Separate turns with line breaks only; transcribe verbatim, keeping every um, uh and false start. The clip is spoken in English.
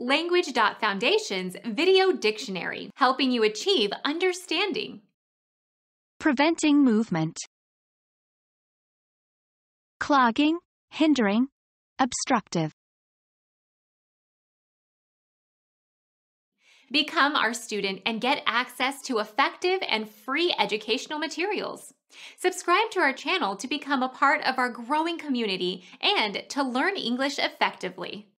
Language.Foundation's Video Dictionary, helping you achieve understanding.
Preventing movement. Clogging, hindering, obstructive.
Become our student and get access to effective and free educational materials. Subscribe to our channel to become a part of our growing community and to learn English effectively.